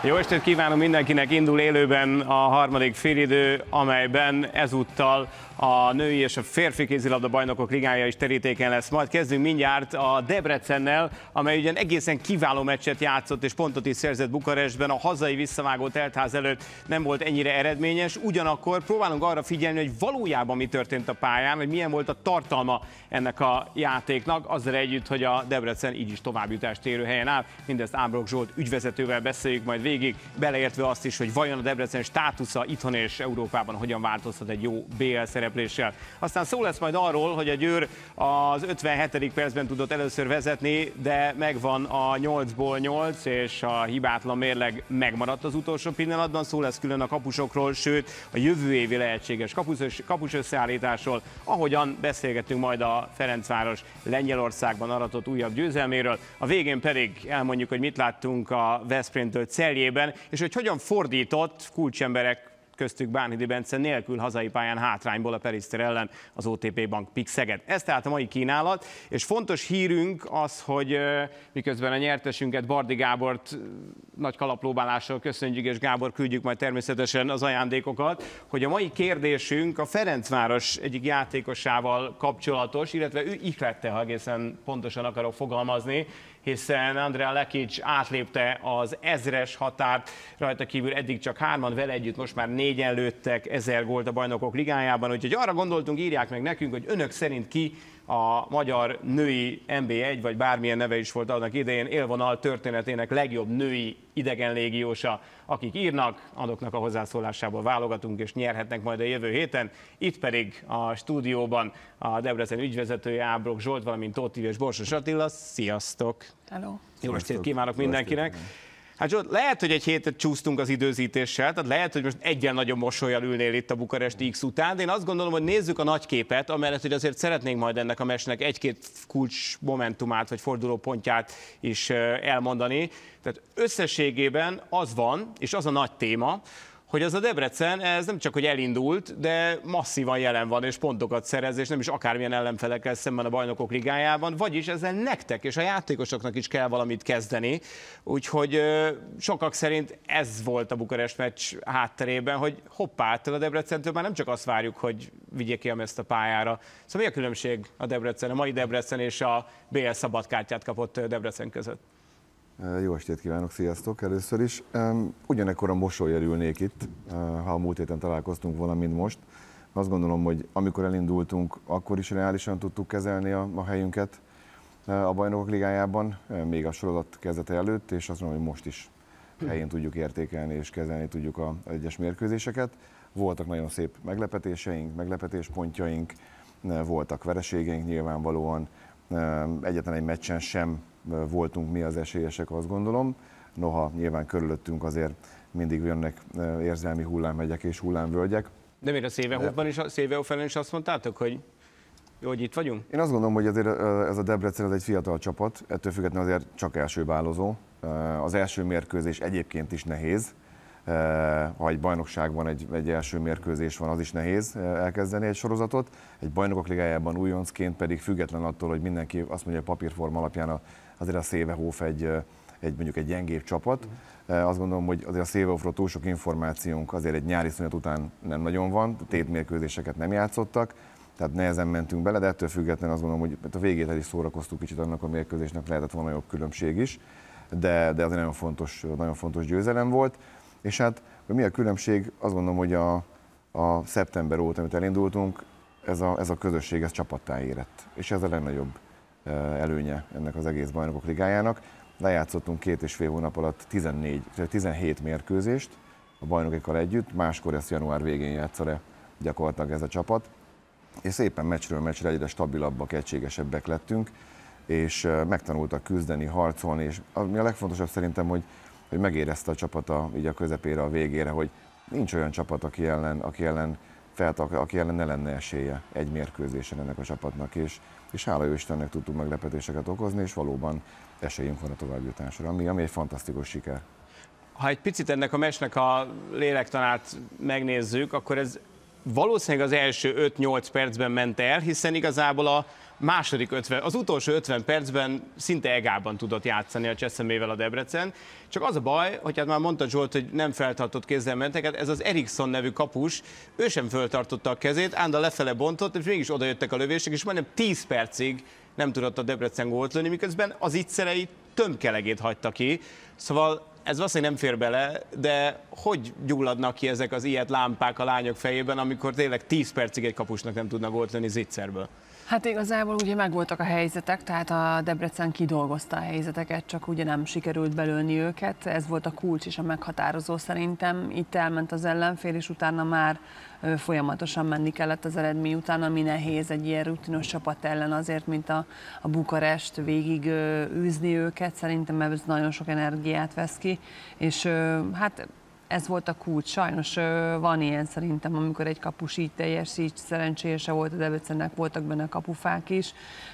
Jó estét kívánunk mindenkinek, indul élőben a harmadik félidő, amelyben ezúttal a női és a férfi kézilabda bajnokok ligája is terítéken lesz. Majd kezdünk mindjárt a Debrecennel, amely ugyan egészen kiváló meccset játszott és pontot is szerzett Bukarestben. A hazai visszavágó teltház előtt nem volt ennyire eredményes, ugyanakkor próbálunk arra figyelni, hogy valójában mi történt a pályán, hogy milyen volt a tartalma ennek a játéknak, azzal együtt, hogy a Debrecen így is továbbjutást érő helyen áll. Mindezt Ábrok Zsolt ügyvezetővel beszéljük majd végig, beleértve azt is, hogy vajon a Debrecen státusza itthon és Európában hogyan változhat egy jó BL szerepléssel. Aztán szó lesz majd arról, hogy a Győr az 57. percben tudott először vezetni, de megvan a 8-ból 8, és a hibátlan mérleg megmaradt az utolsó pillanatban. Szó lesz külön a kapusokról, sőt a jövő évi lehetséges kapus összeállításról, ahogyan beszélgetünk majd a Ferencváros Lengyelországban aratott újabb győzelméről. A végén pedig elmondjuk, hogy mit láttunk a Veszprémtől Celjében, és hogy hogyan fordított kulcsemberek, köztük Bánhidi Bence nélkül hazai pályán hátrányból a Periszter ellen az OTP Bank PIK Szeged. Ez tehát a mai kínálat, és fontos hírünk az, hogy miközben a nyertesünket, Bardi Gábort nagy kalappróbálással köszönjük, és Gábor, küldjük majd természetesen az ajándékokat, hogy a mai kérdésünk a Ferencváros egyik játékosával kapcsolatos, illetve ő ihlette, ha egészen pontosan akarok fogalmazni, hiszen Andrea Lekic átlépte az 1000-es határt, rajta kívül eddig csak 3-an, vele együtt most már 4-en lőttek 1000 gólt a Bajnokok Ligájában, úgyhogy arra gondoltunk, írják meg nekünk, hogy önök szerint ki a magyar női NB1, vagy bármilyen neve is volt annak idején, élvonal történetének legjobb női idegenlégiósa. Akik írnak, azoknak a hozzászólásából válogatunk, és nyerhetnek majd a jövő héten. Itt pedig a stúdióban a Debrecen ügyvezetője Ábrok Zsolt, valamint Tóth Ivő és Borsos Attila. Sziasztok! Hello. Jó estét kívánok mindenkinek! Hát Zsolt, lehet, hogy egy hétet csúsztunk az időzítéssel, tehát lehet, hogy most egyen nagyobb mosollyal ülnél itt a Bukaresti X után, de én azt gondolom, hogy nézzük a nagy képet, amellett, hogy azért szeretnénk majd ennek a meccsnek egy-két kulcs momentumát vagy fordulópontját is elmondani. Tehát összességében az van, és az a nagy téma, hogy az a Debrecen, ez nem csak hogy elindult, de masszívan jelen van, és pontokat szerez, és nem is akármilyen ellenfelekkel szemben a Bajnokok Ligájában, vagyis ezzel nektek és a játékosoknak is kell valamit kezdeni. Úgyhogy sokak szerint ez volt a Bukarest meccs hátterében, hogy hoppá, ettől a Debrecentől már nem csak azt várjuk, hogy vigyék ki ezt a pályára. Szóval mi a különbség a Debrecen, a mai Debrecen és a BL szabadkártyát kapott Debrecen között? Jó estét kívánok, sziasztok először is. Ugyanekkor a mosollyal ülnék itt, ha a múlt héten találkoztunk volna, mint most. Azt gondolom, hogy amikor elindultunk, akkor is reálisan tudtuk kezelni a helyünket a Bajnokok Ligájában, még a sorozat kezdete előtt, és azt mondom, hogy most is helyén tudjuk értékelni és kezelni tudjuk az egyes mérkőzéseket. Voltak nagyon szép meglepetéseink, meglepetéspontjaink, voltak vereségeink nyilvánvalóan, egyetlen egy meccsen sem voltunk mi az esélyesek, azt gondolom. Noha nyilván körülöttünk azért mindig jönnek érzelmi hullámhegyek és hullámvölgyek. De miért a Szévehofen is azt mondtátok, hogy jó, hogy itt vagyunk? Én azt gondolom, hogy azért ez a Debrecen egy fiatal csapat, ettől függetlenül azért csak elsőbálozó. Az első mérkőzés egyébként is nehéz. Ha egy bajnokságban egy első mérkőzés van, az is nehéz elkezdeni egy sorozatot. Egy Bajnokok Ligájában újoncként pedig független attól, hogy mindenki azt mondja, hogy papírforma alapján azért a Szévehof mondjuk egy gyengébb csapat. Azt gondolom, hogy azért a Szévehofról túl sok információnk azért egy nyári szünet után nem nagyon van, tétmérkőzéseket nem játszottak, tehát nehezen mentünk bele, de ettől függetlenül azt gondolom, hogy a végét is szórakoztuk kicsit annak a mérkőzésnek, lehetett volna jobb különbség is, de azért nagyon fontos győzelem volt. És hát, hogy mi a különbség, azt gondolom, hogy a szeptember óta, amit elindultunk, ez a közösség, ez csapattá érett. És ez a legnagyobb előnye ennek az egész Bajnokok Ligájának. Lejátszottunk 2,5 hónap alatt 17 mérkőzést a bajnokokkal együtt, máskor ezt január végén játssza le gyakorlatilag ez a csapat. És szépen meccsről meccsre egyre stabilabbak, egységesebbek lettünk, és megtanultak küzdeni, harcolni, és ami a legfontosabb szerintem, hogy megérezte a csapata így a közepére, a végére, hogy nincs olyan csapat, aki ellen ne lenne esélye egy mérkőzésen ennek a csapatnak, és hála jó Istennek tudtunk meglepetéseket okozni, és valóban esélyünk van a továbbjutásra, ami egy fantasztikus siker. Ha egy picit ennek a meccsnek a lélektanát megnézzük, akkor ez valószínűleg az első 5-8 percben ment el, hiszen igazából az utolsó 50 percben szinte egálban tudott játszani a Cseszemével a Debrecen. Csak az a baj, hogy hát már mondta Zsolt, hogy nem feltartott kézzel menteket, ez az Eriksson nevű kapus, ő sem föltartotta a kezét, Ánda lefele bontott, és mégis odajöttek a lövések, és majdnem 10 percig nem tudott a Debrecen gólt lőni, miközben az ittszerei tömkelegét hagyta ki. Szóval ez valószínűleg nem fér bele, de hogy gyulladnak ki ezek az ilyet lámpák a lányok fejében, amikor tényleg 10 percig egy kapusnak nem tudnak gólt lőni zicserből? Hát igazából ugye megvoltak a helyzetek, tehát a Debrecen kidolgozta a helyzeteket, csak ugye nem sikerült belőni őket. Ez volt a kulcs és a meghatározó szerintem. Itt elment az ellenfél, és utána már folyamatosan menni kellett az eredmény után, ami nehéz egy ilyen rutinos csapat ellen azért, mint a Bukarest, végig űzni őket. Szerintem ez nagyon sok energiát vesz ki, és hát ez volt a kulcs. Sajnos van ilyen szerintem, amikor egy kapus így teljesít, szerencséje se volt a Debrecennek, voltak benne kapufák is.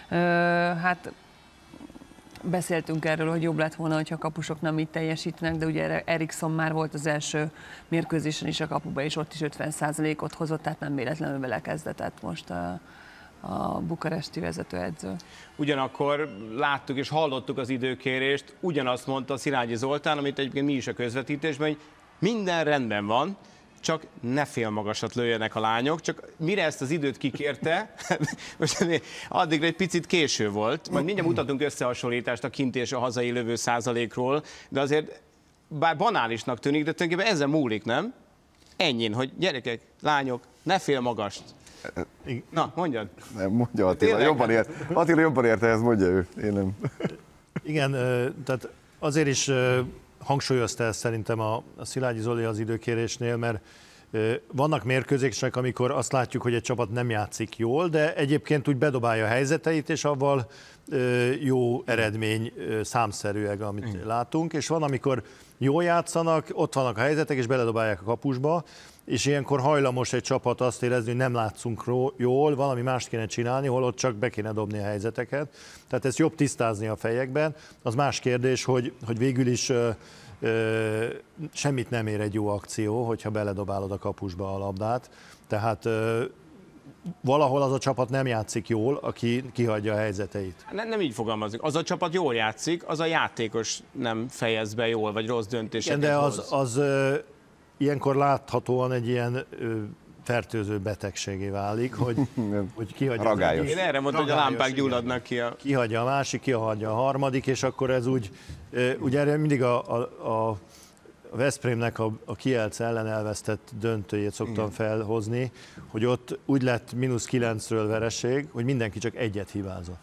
Hát beszéltünk erről, hogy jobb lett volna, hogyha a kapusok nem így teljesítenek, de ugye Eriksson már volt az első mérkőzésen is a kapuba, és ott is 50%-ot hozott, tehát nem véletlenül vele kezdett most a bukaresti vezetőedző. Ugyanakkor láttuk és hallottuk az időkérést, ugyanazt mondta Szilágyi Zoltán, amit egyébként mi is a közvetítésben, hogy minden rendben van, csak ne fél magasat lőjenek a lányok, csak mire ezt az időt kikérte, most addigra egy picit késő volt, majd mindjárt mutatunk összehasonlítást a kinti és a hazai lövő százalékról, de azért bár banálisnak tűnik, de tulajdonképpen ezen múlik, nem? Ennyin, hogy gyerekek, lányok, ne fél magast. Na, mondjad. Nem, mondja Attila, jobban ért ehhez, mondja ő, én nem. Igen, tehát azért is hangsúlyozta ezt szerintem a Szilágyi Zoli az időkérésnél, mert vannak mérkőzések, amikor azt látjuk, hogy egy csapat nem játszik jól, de egyébként úgy bedobálja a helyzeteit, és avval jó eredmény számszerűleg, amit látunk, és van, amikor jól játszanak, ott vannak a helyzetek, és beledobálják a kapusba, és ilyenkor hajlamos egy csapat azt érezni, hogy nem látszunk jól, valami mást kéne csinálni, holott csak be kéne dobni a helyzeteket. Tehát ezt jobb tisztázni a fejekben. Az más kérdés, hogy végül is semmit nem ér egy jó akció, hogyha beledobálod a kapusba a labdát. Tehát valahol az a csapat nem játszik jól, aki kihagyja a helyzeteit. Nem így fogalmazunk. Az a csapat jól játszik, az a játékos nem fejez be jól, vagy rossz döntéseket de hoz. az ilyenkor láthatóan egy ilyen fertőző betegségé válik, hogy kihagyja. Ragályos. Én erre mondtam, hogy a lámpák gyulladnak ki. Kihagyja a másik, kihagyja a harmadik, és akkor ez úgy, ugye erre mindig a Veszprémnek a Kielce ellen elvesztett döntőjét szoktam felhozni, hogy ott úgy lett -9-ről vereség, hogy mindenki csak egyet hibázott.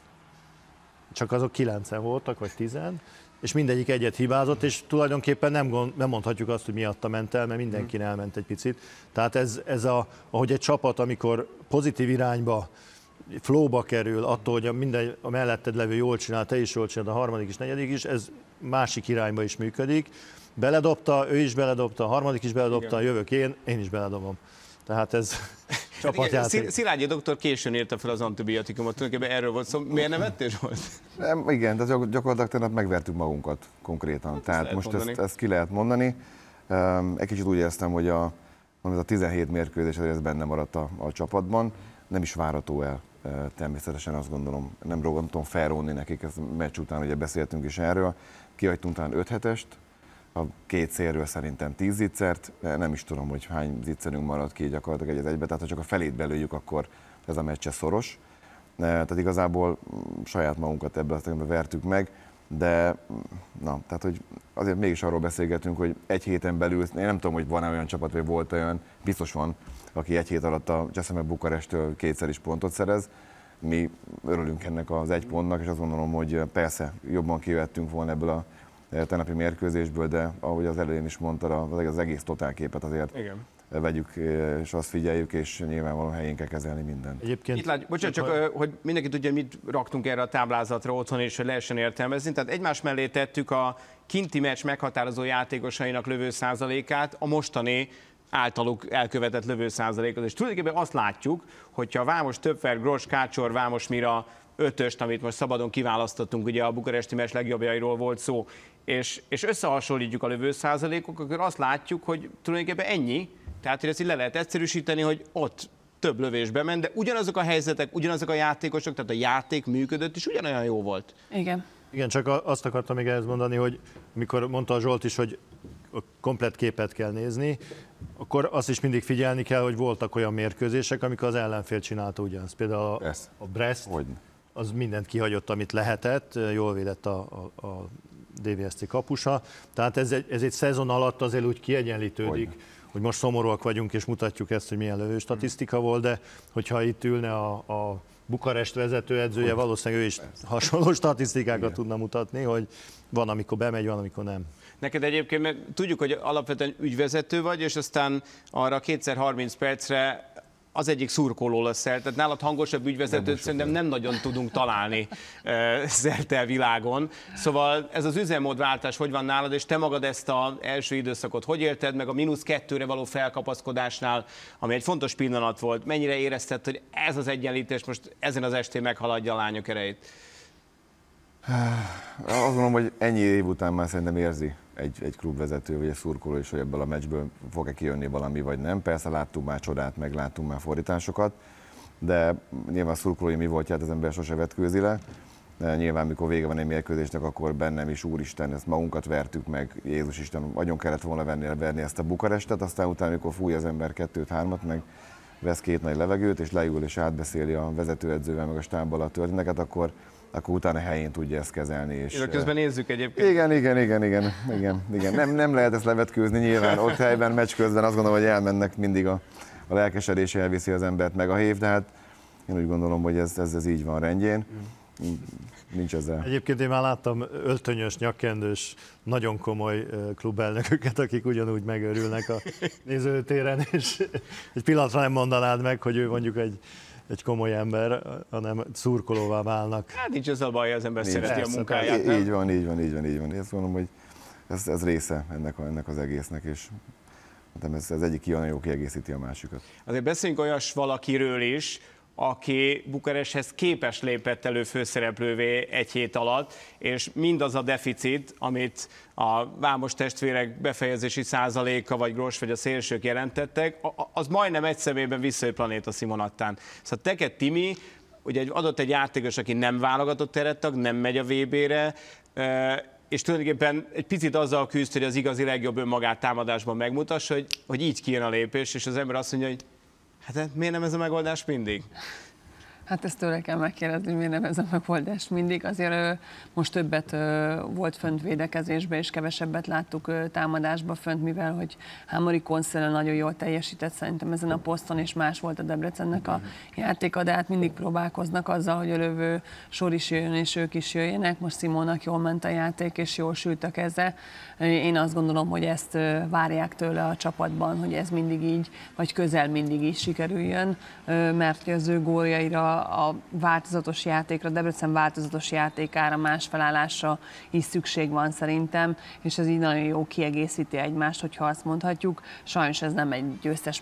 Csak azok 9-en voltak, vagy 10, és mindegyik egyet hibázott, és tulajdonképpen nem mondhatjuk azt, hogy miatta ment el, mert mindenki elment egy picit. Tehát ahogy egy csapat, amikor pozitív irányba, flowba kerül, attól, hogy a melletted levő jól csinál, te is jól csinálod, a harmadik és negyedik is, ez másik irányba is működik. Beledobta, ő is beledobta, a harmadik is beledobta, jövök én is beledobom. Tehát ez csapatjáték. Szilágyi doktor későn írta fel az antibiotikumot, tulajdonképpen erről volt szó. Miért nem ettél volt? Igen, de gyakorlatilag tegnap megvertük magunkat konkrétan. Tehát most ezt ki lehet mondani. Egy kicsit úgy éreztem, hogy ez a 17 mérkőzés ez benne maradt a csapatban. Nem is várható el, természetesen azt gondolom. Nem tudom felrónni nekik, ezt a meccs után ugye beszéltünk is erről. Kihagytunk talán 5 hetest, a két szélről szerintem 10 zicsert, nem is tudom, hogy hány zicserünk maradt ki gyakorlatilag egybe, tehát ha csak a felét belőjük, akkor ez a meccse szoros. Tehát igazából saját magunkat ebbe vertük meg, de tehát hogy azért mégis arról beszélgetünk, hogy egy héten belül, én nem tudom, hogy van-e olyan csapat, vagy volt olyan, biztos van, aki egy hét alatt a Cseszeme Bukarestől 2-szer is pontot szerez. Mi örülünk ennek az 1 pontnak, és azt gondolom, hogy persze jobban kijöttünk volna ebből a tegnapi mérkőzésből, de ahogy az elején is mondta, az egész totálképet azért vegyük, és azt figyeljük, és nyilvánvalóan helyén kell kezelni mindent. Egyébként... Bocsánat, csak hogy mindenki tudja, mit raktunk erre a táblázatra otthon, és hogy lehessen értelmezni. Tehát egymás mellé tettük a kinti meccs meghatározó játékosainak lövő százalékát, a mostani általuk elkövetett lövő százalékot. És tulajdonképpen azt látjuk, hogyha Vámos, Töpfer, Gros, Kácsor, Vámos Mira 5-öst, amit most szabadon kiválasztottunk, ugye a bukaresti meccs legjobbjairól volt szó, és összehasonlítjuk a lövő százalékok, akkor azt látjuk, hogy tulajdonképpen ennyi, tehát hogy ezt így le lehet egyszerűsíteni, hogy ott több lövésbe ment, de ugyanazok a helyzetek, ugyanazok a játékosok, tehát a játék működött, és ugyanolyan jó volt. Igen. Igen, csak azt akartam még ehhez mondani, hogy amikor mondta a Zsolt is, hogy a komplett képet kell nézni, akkor azt is mindig figyelni kell, hogy voltak olyan mérkőzések, amikor az ellenfél csinálta ugyanazt. Például a Brest, az mindent kihagyott, amit lehetett, jól védett a DVSC kapusa. Tehát ez egy szezon alatt azért úgy kiegyenlítődik, hogy most szomorúak vagyunk, és mutatjuk ezt, hogy milyen lövő statisztika volt, de hogyha itt ülne a Bukarest vezetőedzője, valószínűleg ő is hasonló statisztikákat tudna mutatni, hogy van, amikor bemegy, van, amikor nem. Neked egyébként, mert tudjuk, hogy alapvetően ügyvezető vagy, és aztán arra 2x30 percre az egyik szurkoló leszel, tehát nálad hangosabb ügyvezetőt szerintem nem nagyon tudunk találni szerte a világon. Szóval ez az üzemmódváltás hogy van nálad, és te magad ezt az első időszakot hogy élted, meg a -2-re való felkapaszkodásnál, ami egy fontos pillanat volt, mennyire érezted, hogy ez az egyenlítés most ezen az estén meghaladja a lányok erejét? Azt gondolom, hogy ennyi év után már szerintem érzi egy klubvezető vagy egy szurkoló is, hogy ebből a meccsből fog-e kijönni valami, vagy nem. Persze láttunk már csodát, meg láttunk már fordításokat, de nyilván a szurkolói mi voltját az ember sose vetkőzi le. Nyilván, mikor vége van egy mérkőzésnek, akkor bennem is, úristen, ezt magunkat vertük meg, Jézus Isten, nagyon kellett volna verni ezt a Bukarestet, aztán utána, amikor fúj az ember 2-3-at, meg vesz 2 nagy levegőt, és leül és átbeszéli a vezetőedzővel, meg a stábbal a történeteket, akkor utána helyén tudja ezt kezelni. És közben nézzük egyébként. Igen. Nem lehet ezt levetkőzni nyilván. Ott helyben, meccs közben azt gondolom, hogy elmennek mindig a lelkesedés elviszi az embert meg a hév, de hát én úgy gondolom, hogy ez így van rendjén. Nincs ezzel. Egyébként én már láttam öltönyös, nyakkendős, nagyon komoly klubelnököket, akik ugyanúgy megőrülnek a nézőtéren, és egy pillanatra nem mondanád meg, hogy ő mondjuk egy komoly ember, hanem szurkolóvá válnak. Hát nincs ezzel a baj, az ember szereti a munkáját. Így van. Én azt mondom, hogy ez része ennek az egésznek, és ez egyik olyan jó kiegészíti a másikat. Azért beszéljünk olyas valakiről is, aki Bukaresthez képes lépett elő főszereplővé egy hét alatt, és mindaz a deficit, amit a Vámos testvérek befejezési százaléka, vagy Gross, vagy a szélsők jelentettek, az majdnem egy személyben visszajött Planéta Simonattán. Szóval neked, Timi, ugye adott egy játékos, aki nem válogatott terettag, nem megy a VB-re, és tulajdonképpen egy picit azzal küzd, hogy az igazi legjobb önmagát támadásban megmutassa, hogy így kijön a lépés, és az ember azt mondja, hogy hát miért nem ez a megoldás mindig? Hát ezt tőle kell megkérdezni, hogy miért nem ez a megoldás mindig. Azért most többet volt fönt védekezésbe, és kevesebbet láttuk támadásba fönt, mivel hogy Hámori Konszele nagyon jól teljesített szerintem ezen a poszton, és más volt a Debrecennek a játéka, de hát mindig próbálkoznak azzal, hogy a lövő sor is jöjjön, és ők is jöjjenek. Most Simónak jól ment a játék, és jól sült a keze. Én azt gondolom, hogy ezt várják tőle a csapatban, hogy ez mindig így, vagy közel mindig így sikerüljön, mert az ő góljaira, a változatos játékra, Debrecen változatos játékára, más felállásra is szükség van szerintem, és ez így nagyon jó kiegészíti egymást, hogyha azt mondhatjuk. Sajnos ez nem egy győztes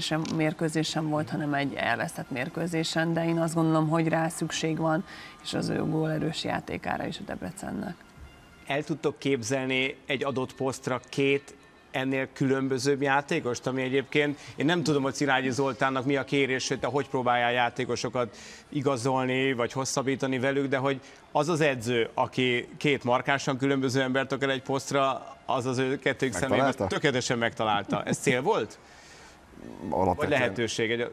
mérkőzésen volt, hanem egy elvesztett mérkőzésen, de én azt gondolom, hogy rá szükség van, és az ő gólerős játékára is a Debrecennek. El tudtok képzelni egy adott posztra 2 ennél különbözőbb játékost, ami egyébként, én nem tudom, hogy Szilágyi Zoltánnak mi a kérés, hogy te hogy próbáljál játékosokat igazolni, vagy hosszabbítani velük, de hogy az az edző, aki 2 markánsan különböző embert akar egy posztra, az ő kettőjük szemében tökéletesen megtalálta. Ez cél volt? Alapvetően. Vagy lehetőség?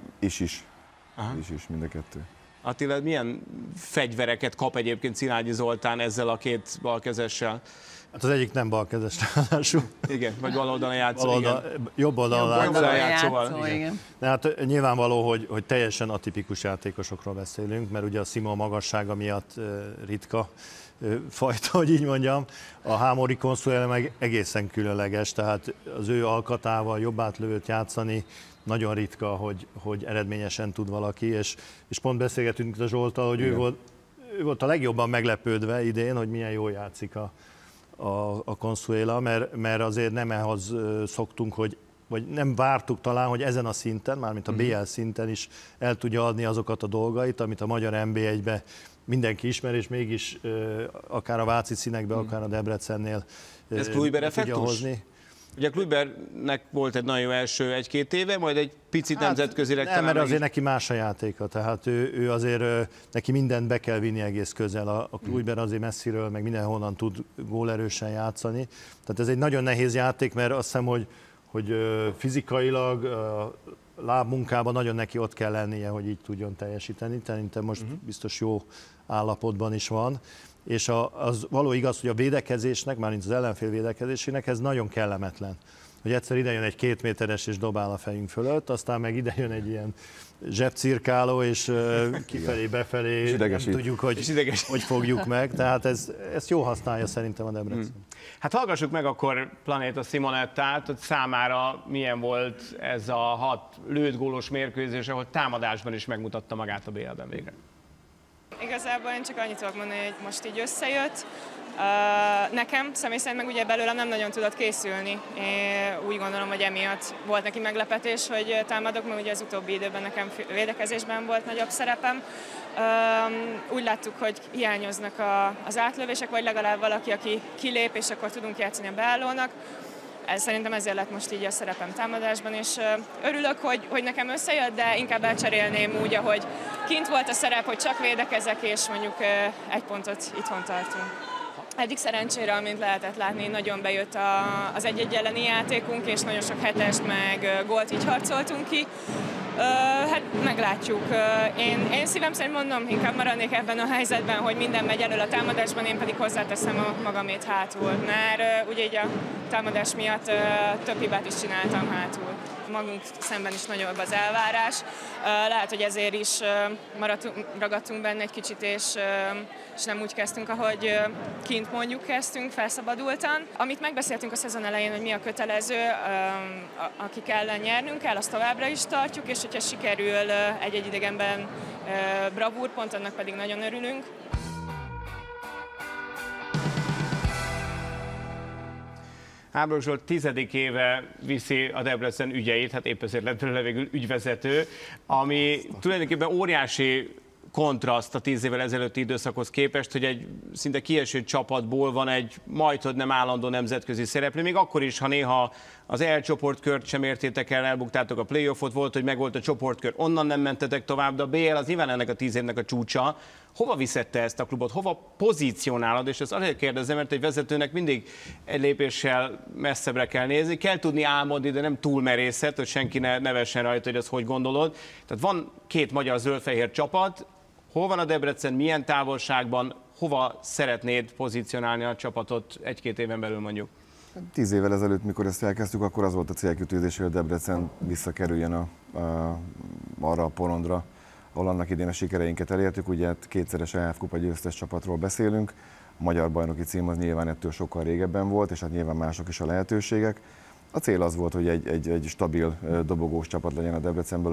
Is, mind a kettő. Attila, milyen fegyvereket kap egyébként Szilágyi Zoltán ezzel a 2 balkezessel? Hát az egyik nem balkezes ráadásul. Igen, vagy bal oldalon játszó. Jobb oldalon játszóval. Igen. De hát nyilvánvaló, hogy teljesen atipikus játékosokról beszélünk, mert ugye a Simon magassága miatt ritka fajta, hogy így mondjam. A Hámori Konszole meg egészen különleges, tehát az ő alkatával jobb átlövőt játszani nagyon ritka, hogy eredményesen tud valaki, és pont beszélgetünk a Zsolttal, hogy ő volt a legjobban meglepődve idén, hogy milyen jól játszik a Consuela, mert azért nem ehhez szoktunk, vagy nem vártuk talán, hogy ezen a szinten, mármint a BL szinten is el tudja adni azokat a dolgait, amit a magyar NB1-be mindenki ismer, és mégis akár a Váci színekbe, akár a Debrecennél ez Kluiber tudja hozni. Ugye Kluibernek volt egy nagyon jó első 1-2 éve, majd egy picit nemzetközileg nem, mert azért neki más a játéka, tehát ő azért neki mindent be kell vinni egész közel. A Kluiber azért messziről, meg mindenhonnan tud gólerősen játszani. Tehát ez egy nagyon nehéz játék, mert azt hiszem, hogy fizikailag, lábmunkában nagyon neki ott kell lennie, hogy így tudjon teljesíteni. Szerintem most biztos jó állapotban is van. És az való igaz, hogy a védekezésnek, mármint az ellenfél védekezésének ez nagyon kellemetlen. Hogy egyszer ide jön egy 2 méteres és dobál a fejünk fölött, aztán meg ide jön egy ilyen zsebcirkáló, és kifelé, befelé, nem tudjuk, hogy fogjuk meg. Tehát ezt jól használja szerintem a Debrecen. Hát hallgassuk meg akkor Planéta Simonettát, hogy számára milyen volt ez a 6 lőtt gólos mérkőzés, ahol támadásban is megmutatta magát a BL-ben végre. Igazából én csak annyit tudok mondani, hogy most így összejött. Nekem személy szerint meg ugye belőlem nem nagyon tudott készülni. Én úgy gondolom, hogy emiatt volt neki meglepetés, hogy támadok, mert ugye az utóbbi időben nekem védekezésben volt nagyobb szerepem. Úgy láttuk, hogy hiányoznak az átlövések, vagy legalább valaki, aki kilép, és akkor tudunk játszani a beállónak. Szerintem ezért lett most így a szerepem támadásban, és örülök, hogy nekem összejött, de inkább elcserélném úgy, ahogy kint volt a szerep, hogy csak védekezek, és mondjuk 1 pontot itthon tartunk. Eddig szerencsére, amint lehetett látni, nagyon bejött az 1-1 elleni játékunk, és nagyon sok hetest meg gólt így harcoltunk ki. Hát meglátjuk. Én szívem szerint mondom, inkább maradnék ebben a helyzetben, hogy minden megy elől a támadásban, én pedig hozzáteszem a magamét hátul. Mert ugye így a támadás miatt több hibát is csináltam hátul. Magunk szemben is nagyobb az elvárás. Lehet, hogy ezért is ragadtunk benne egy kicsit, és nem úgy kezdtünk, ahogy kint mondjuk kezdtünk, felszabadultan. Amit megbeszéltünk a szezon elején, hogy mi a kötelező, akik ellen nyernünk kell, azt továbbra is tartjuk, és hogyha sikerül egy-egy idegenben bravúrpont, annak pedig nagyon örülünk. Háborús Zsolt 10. éve viszi a Debrecen ügyeit, hát épp ezért lett belőle végül ügyvezető, ami tulajdonképpen óriási kontraszt a 10 évvel ezelőtti időszakhoz képest, hogy egy szinte kieső csapatból van egy majdhogy nem állandó nemzetközi szereplő, még akkor is, ha néha az EL csoportkört sem értétek el, elbuktátok a playoffot, volt, hogy megvolt a csoportkör, onnan nem mentetek tovább, de a BL az nyilván ennek a 10 évnek a csúcsa. Hova viszed te ezt a klubot, hova pozícionálod, és ezt azért kérdezem, mert egy vezetőnek mindig egy lépéssel messzebbre kell nézni, kell tudni álmodni, de nem túl merészet, hogy senki ne nevessen rajta, hogy ezt hogy gondolod. Tehát van 2 magyar zöld-fehér csapat, hol van a Debrecen, milyen távolságban, hova szeretnéd pozícionálni a csapatot 1-2 éven belül mondjuk? 10 évvel ezelőtt, mikor ezt elkezdtük, akkor az volt a célkitűzés, hogy a Debrecen visszakerüljön arra a porondra, ahol annak idén a sikereinket elértük. Ugye 2-szeres EHF kupa győztes csapatról beszélünk, a magyar bajnoki cím az nyilván ettől sokkal régebben volt, és hát nyilván mások is a lehetőségek. A cél az volt, hogy egy stabil dobogós csapat legyen a Debrecenből a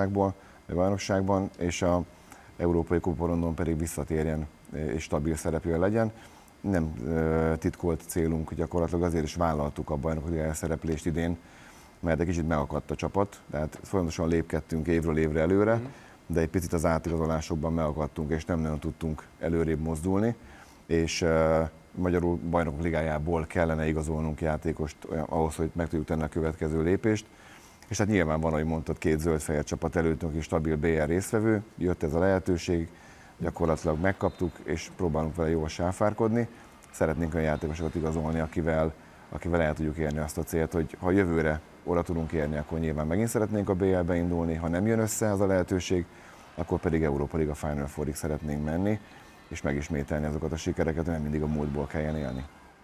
bajnokságban, és a európai kupaporondon pedig visszatérjen és stabil szereplő legyen. Nem titkolt célunk, gyakorlatilag azért is vállaltuk a bajnoki szereplést idén, mert egy kicsit megakadt a csapat, tehát folyamatosan lépkedtünk évről évre előre, de egy picit az átigazolásokban megakadtunk, és nem nagyon tudtunk előrébb mozdulni, és magyarul bajnokok ligájából kellene igazolnunk játékost ahhoz, hogy meg tudjuk tenni a következő lépést. És hát nyilván van, ahogy mondtad, 2 zöld-fehér csapat előttünk is stabil BL résztvevő, jött ez a lehetőség, gyakorlatilag megkaptuk, és próbálunk vele jól sáfárkodni. Szeretnénk olyan játékosokat igazolni, akivel el tudjuk érni azt a célt, hogy ha jövőre oda tudunk érni, akkor nyilván megint szeretnénk a BL-be indulni, ha nem jön össze ez a lehetőség, akkor pedig Európa Liga Final Fourig szeretnénk menni, és megismételni azokat a sikereket, nem mindig a múltból kelljen élni.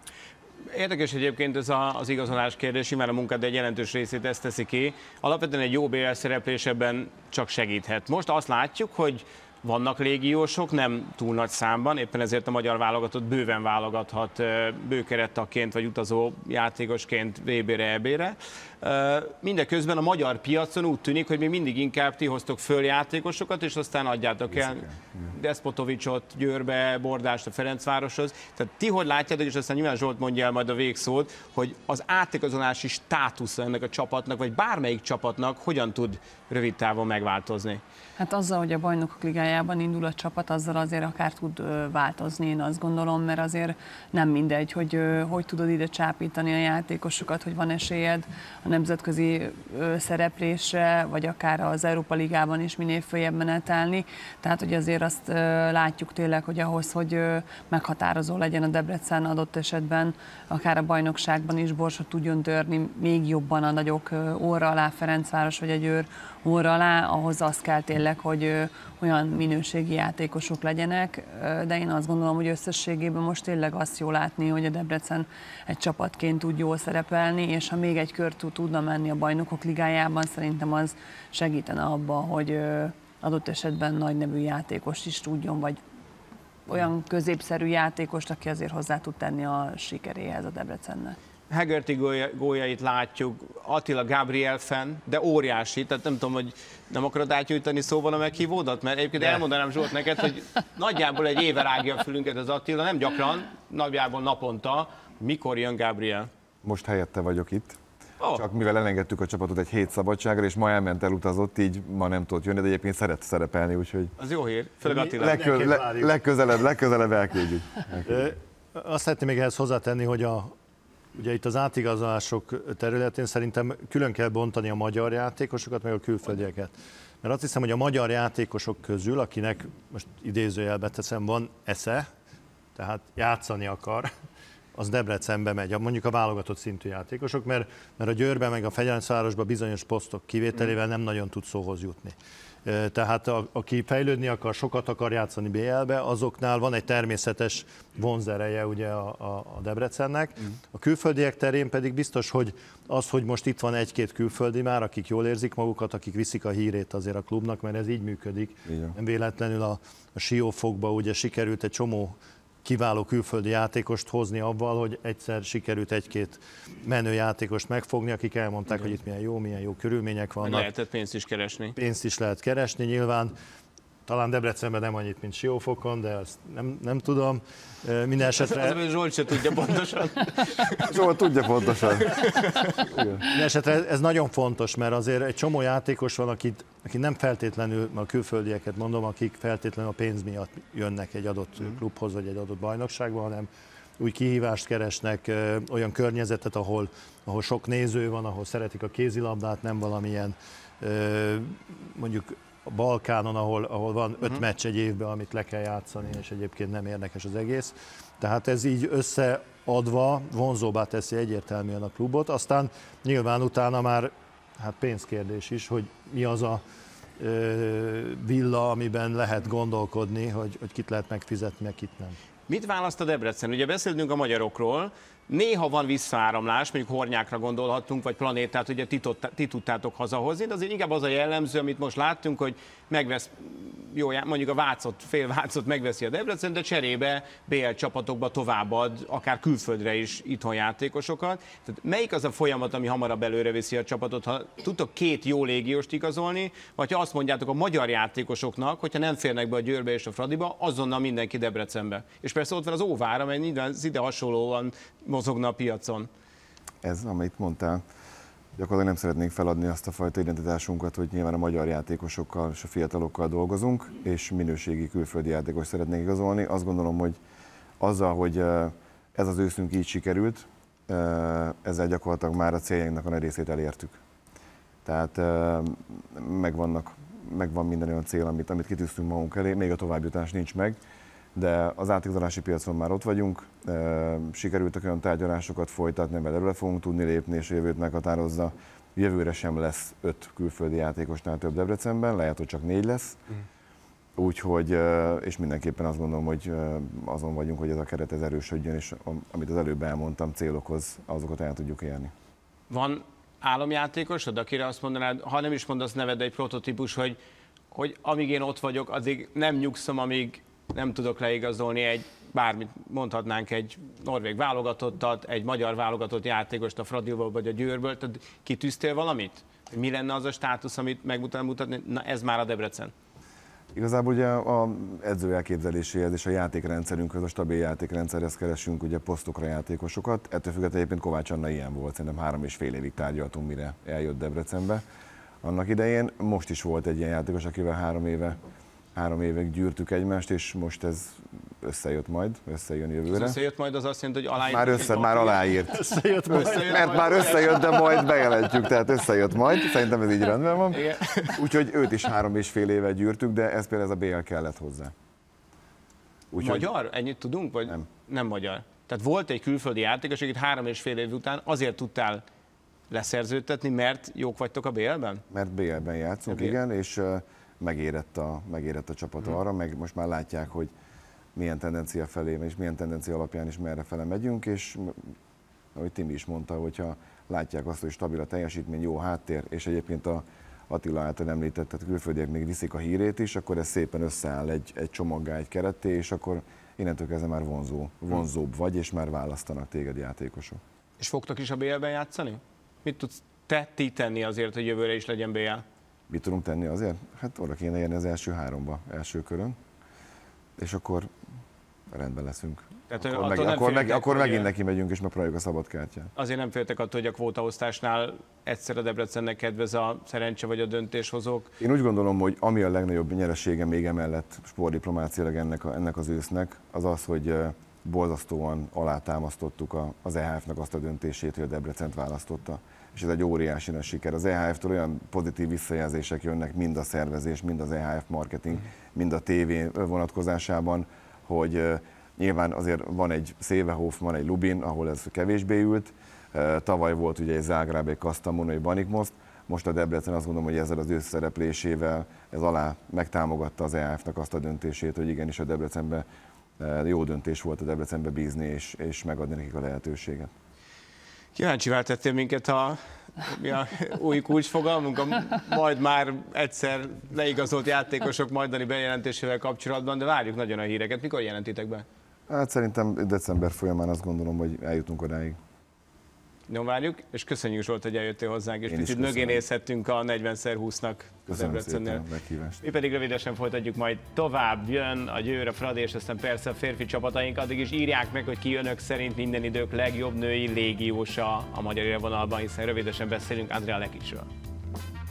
Érdekes egyébként ez az igazolás kérdés, mert a munkád egy jelentős részét ezt teszi ki. Alapvetően egy jó BL szereplés ebben csak segíthet. Most azt látjuk, hogy vannak légiósok, nem túl nagy számban, éppen ezért a magyar válogatott bőven válogathat bőkerettagként vagy utazó játékosként VB-re, EB-re. Mindeközben a magyar piacon úgy tűnik, hogy még mindig inkább ti hoztok föl játékosokat, és aztán adjátok el Despotovicsot Győrbe, Bordást a Ferencvároshoz. Tehát ti hogy látjátok, és aztán nyilván Zsolt mondja el majd a végszót, hogy az átigazolási státusza ennek a csapatnak, vagy bármelyik csapatnak hogyan tud rövid távon megváltozni? Hát azzal, hogy a Bajnokok Ligájára Ligájában indul a csapat, azzal azért akár tud változni, én azt gondolom, mert azért nem mindegy, hogy tudod ide csápítani a játékosokat, hogy van esélyed a nemzetközi szereplésre, vagy akár az Európa Ligában is minél följebb menetelni. Tehát, hogy azért azt látjuk tényleg, hogy ahhoz, hogy meghatározó legyen a Debrecen, adott esetben akár a bajnokságban is borsot tudjon törni még jobban a nagyok óra alá, Ferencváros vagy a Győr óra alá, ahhoz az kell tényleg, hogy olyan minőségi játékosok legyenek, de én azt gondolom, hogy összességében most tényleg azt jó látni, hogy a Debrecen egy csapatként tud jól szerepelni, és ha még egy kört tudna menni a Bajnokok Ligájában, szerintem az segítene abban, hogy adott esetben nagy nevű játékost is tudjon, vagy olyan középszerű játékost, aki azért hozzá tud tenni a sikeréhez a Debrecennek. Hegerty góljait látjuk, Attila Gabriel fan, de óriási, tehát nem tudom, hogy nem akarod átnyújtani szóval a meghívódat, mert egyébként elmondanám Zsolt neked, hogy nagyjából egy éve rágja a fülünket az Attila, nem gyakran, nagyjából naponta, mikor jön Gabriel. Most helyette vagyok itt. Csak mivel elengedtük a csapatot egy hét szabadságra, és ma elment, elutazott, így ma nem tudott jönni, de egyébként szeret szerepelni, úgyhogy... Az jó hír, főleg Attila. Legközelebb elküldjük. Azt szeretném még ehhez hozzátenni, hogy ugye itt az átigazolások területén szerintem külön kell bontani a magyar játékosokat, meg a külföldieket. Mert azt hiszem, hogy a magyar játékosok közül, akinek most idézőjelbe teszem, van esze, tehát játszani akar, az Debrecenbe megy, mondjuk a válogatott szintű játékosok, mert a Győrben meg a Ferencvárosban bizonyos posztok kivételével nem nagyon tud szóhoz jutni. Tehát aki fejlődni akar, sokat akar játszani BL-be, azoknál van egy természetes vonzereje ugye a Debrecennek. A külföldiek terén pedig biztos, hogy az, hogy most itt van egy-két külföldi már, akik jól érzik magukat, akik viszik a hírét azért a klubnak, mert ez így működik. Igen. Nem véletlenül a Siófokba ugye sikerült egy csomó kiváló külföldi játékost hozni avval, hogy egyszer sikerült egy-két menő játékost megfogni, akik elmondták, hogy itt milyen jó körülmények vannak. Lehetett pénzt is keresni. Pénzt is lehet keresni, nyilván. Talán Debrecenben nem annyit, mint Siófokon, de ezt nem tudom. Minden esetre... Az, Zsolt se tudja pontosan. Zsolt tudja pontosan. Minden esetre ez nagyon fontos, mert azért egy csomó játékos van, aki nem feltétlenül, a külföldieket mondom, akik feltétlenül a pénz miatt jönnek egy adott klubhoz, vagy egy adott bajnokságba, hanem új kihívást keresnek, olyan környezetet, ahol sok néző van, ahol szeretik a kézilabdát, nem valamilyen mondjuk a Balkánon, ahol van 5 meccs egy évben, amit le kell játszani, és egyébként nem érdekes az egész. Tehát ez így összeadva vonzóbbá teszi egyértelműen a klubot. Aztán nyilván utána már pénzkérdés is, hogy mi az a villa, amiben lehet gondolkodni, hogy kit lehet megfizetni, meg kit nem. Mit választ a Debrecen? Ugye beszéltünk a magyarokról, néha van visszaáramlás, mondjuk Hornyákra gondolhattunk, vagy Planétát, ugye ti tudtátok hazahozni, de azért inkább az a jellemző, amit most láttunk, hogy megvesz, mondjuk a Vácot, fél Vácot megveszi a Debrecen, de cserébe BL csapatokba továbbad, akár külföldre is itthon játékosokat. Tehát melyik az a folyamat, ami hamarabb előre viszi a csapatot, ha tudtok 2 jó légióst igazolni, vagy ha azt mondjátok a magyar játékosoknak, hogyha nem férnek be a Győrbe és a Fradiba, azonnal mindenki Debrecenbe. És persze ott van az Óvár, amely ide hasonlóan mozogna a piacon. Ez, amit mondtál, gyakorlatilag nem szeretnénk feladni azt a fajta identitásunkat, hogy nyilván a magyar játékosokkal és a fiatalokkal dolgozunk, és minőségi külföldi játékos szeretnénk igazolni. Azt gondolom, hogy azzal, hogy ez az őszünk így sikerült, ezzel gyakorlatilag már a céljainknak a nagy részét elértük. Tehát megvan minden olyan cél, amit kitűztünk magunk elé, még a továbbjutás nincs meg, de az átigazolási piacon már ott vagyunk, sikerültek olyan tárgyalásokat folytatni, mert előre fogunk tudni lépni, és a jövőt meghatározza. Jövőre sem lesz 5 külföldi játékosnál több Debrecenben, lehet, hogy csak 4 lesz. Úgyhogy, és mindenképpen azt gondolom, hogy azon vagyunk, hogy ez a keret ez erősödjön, és amit az előbb elmondtam, célokhoz, azokat el tudjuk érni. Van álomjátékosod, akire azt mondanád, ha nem is mondasz neved, egy prototípus, hogy amíg én ott vagyok, addig nem nyugszom, amíg nem tudok leigazolni bármit mondhatnánk, egy norvég válogatottat, egy magyar válogatott játékost a Fradiból vagy a Győrből, tehát kitűztél valamit? Mi lenne az a státusz, amit megmutatni? Na ez már a Debrecen. Igazából ugye az edző elképzeléséhez és a játékrendszerünkhöz, a stabil játékrendszerhez keresünk ugye posztokra játékosokat. Ettől függetlenül egyébként Kovács Anna ilyen volt, szerintem 3,5 évig tárgyaltunk, mire eljött Debrecenbe. Annak idején most is volt egy ilyen játékos, akivel 3 éve 3 évig gyűrtük egymást, és most ez összejön jövőre. Összejött majd az azt jelenti, hogy Már aláírt. Összejött majd. Mert már összejött, de majd bejelentjük, tehát összejött majd. Szerintem ez így rendben van. Úgyhogy őt is 3,5 éve gyűrtük, de ez például ez a BL kellett hozzá. Magyar? Ennyit tudunk? Vagy nem magyar? Tehát volt egy külföldi játékos, akit 3,5 év után azért tudtál leszerződtetni, mert jók vagytok a BL-ben? Mert BL-ben játszunk, igen, és megérett a csapat arra, meg most már látják, hogy milyen tendencia felé, és milyen tendencia alapján is merre fele megyünk, és ahogy Timi is mondta, hogyha látják azt, hogy stabil a teljesítmény, jó háttér, és egyébként a Attila által említett, tehát külföldiek még viszik a hírét is, akkor ez szépen összeáll egy csomaggá, egy keretté, és akkor innentől kezdve már vonzóbb vagy, és már választanak téged játékosok. És fogtok is a BL-ben játszani? Mit tudsz ti tenni azért, hogy jövőre is legyen BL? Mit tudunk tenni azért? Hát oda kéne érni az első 3-ba, első körön, és akkor rendben leszünk. Akkor megint neki megyünk, és megpróbáljuk a szabad kártyát. Azért nem féltek attól, hogy a kvótaosztásnál egyszer a Debrecennek kedvez a szerencse vagy a döntéshozók? Én úgy gondolom, hogy ami a legnagyobb nyeresége még emellett sportdiplomáciailag ennek az ősznek, az az, hogy borzasztóan alátámasztottuk az EHF-nek azt a döntését, hogy a Debrecent választotta. És ez egy óriási nagy siker. Az EHF-től olyan pozitív visszajelzések jönnek, mind a szervezés, mind az EHF marketing, mind a TV vonatkozásában, hogy nyilván azért van egy Szévehof, van egy Lubin, ahol ez kevésbé ült. Tavaly volt ugye egy Zágráb, egy Kastamonu, egy Banikmost. Most a Debrecen azt gondolom, hogy ezzel az összeszereplésével ez alá megtámogatta az EHF-nek azt a döntését, hogy igenis a Debrecenben jó döntés volt a Debrecenbe bízni és megadni nekik a lehetőséget. Kíváncsivá tettél minket a új kulcsfogalmunk, a majd már egyszer leigazolt játékosok majdani bejelentésével kapcsolatban, de várjuk nagyon a híreket. Mikor jelentitek be? Hát szerintem december folyamán azt gondolom, hogy eljutunk odáig. Nagyon várjuk, és köszönjük Zsolt, hogy eljöttél hozzánk, és kicsit mögé nézhettünk a 40x20-nak. Köszönöm szépen a meghívást. Mi pedig rövidesen folytatjuk majd tovább. Jön a Győr, a Fradi, és aztán persze a férfi csapataink. Addig is írják meg, hogy ki önök szerint minden idők legjobb női légiósa a magyar élvonalban, hiszen rövidesen beszélünk Andrea Lekicről.